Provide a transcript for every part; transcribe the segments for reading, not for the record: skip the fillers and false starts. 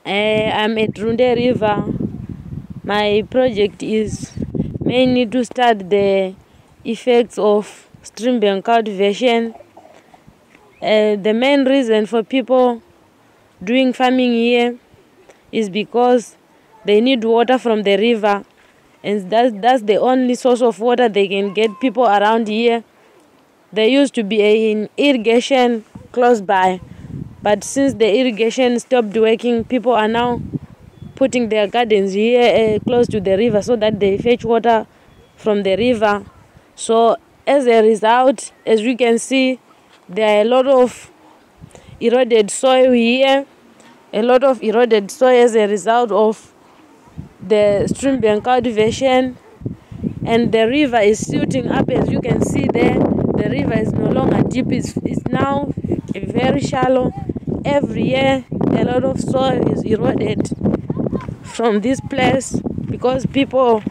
I'm at Runde River. My project is mainly to study the effects of stream bank cultivation. The main reason for people doing farming here is because they need water from the river, and that's the only source of water they can get. People around here, there used to be an irrigation close by, but since the irrigation stopped working, people are now putting their gardens here close to the river so that they fetch water from the river. So as a result, as we can see, there are a lot of eroded soil here, a lot of eroded soil as a result of the stream bank cultivation, and the river is silting up. As you can see there, the river is no longer deep, it's now very shallow. Every year a lot of soil is eroded from this place because people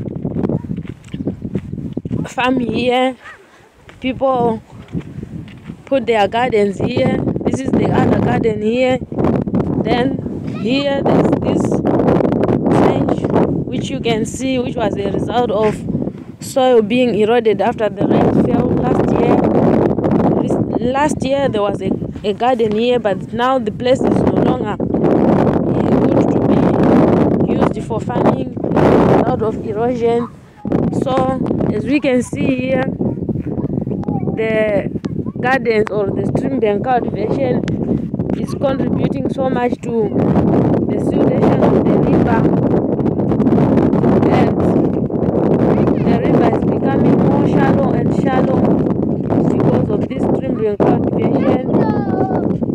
farm here, people put their gardens here. This is the other garden here. Then here there's this trench which you can see, which was a result of soil being eroded after the rain fell last year. Last year there was a garden here, but now the place is no longer good to be used for farming out of erosion. So as we can see here, the gardens or the stream bank cultivation is contributing so much to the siltation of the river, and the river is becoming more shallow and shallow because of this stream bank cultivation.